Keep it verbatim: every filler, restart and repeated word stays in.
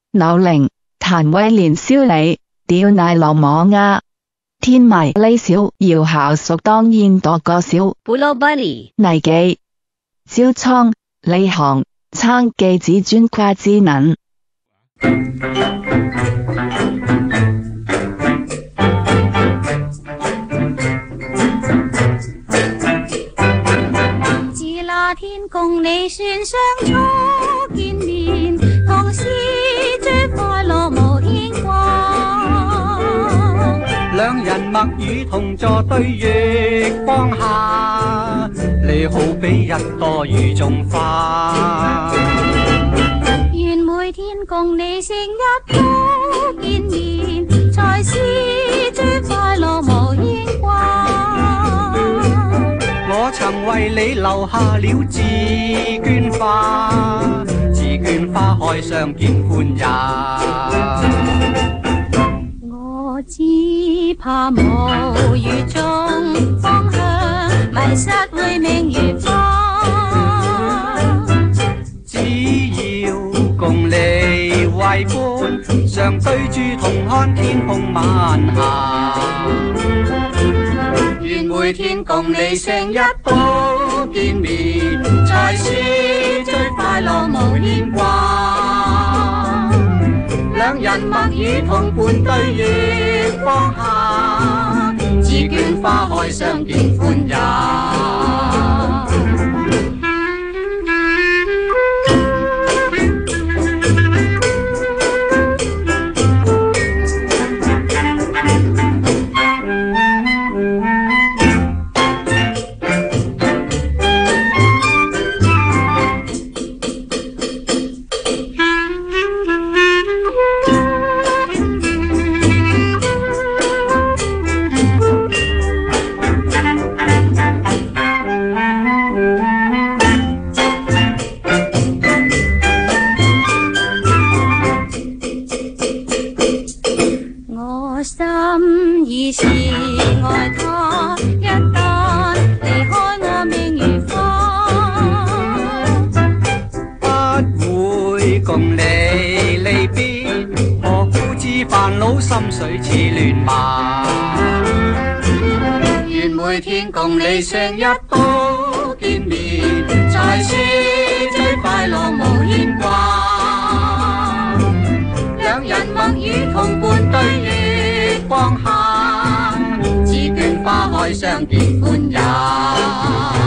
柳玲、譚威連燒你，吊奶落網啊！天迷呢小姚校屬當然多個小布羅巴尼泥記，招倉李航撐記子專跨之能。 自那天共你算上初見面，同是最快樂無牽掛。 兩人默語同坐對月光下，你好比一朵雨中花。 願每天共你成日都見面，才是最快樂無牽掛。 我曾為你留下了紫鵑花，紫鵑花開相見歡也。 我只怕無雨中方向，迷失會明如花。 只要共你為伴，常對住同看天空晚霞。願每天共你成日都見面，才是最快樂無牽掛。兩人默語同伴對月光下，紫鵑花開相見歡也。 我心已是愛他，一旦離開我命如花。 不會共你離別，何故知煩惱心緒似亂麻。願每天共你成日都見面，才是最快樂無牽掛。兩人默語同伴對月光下，紫鵑花開相見歡也。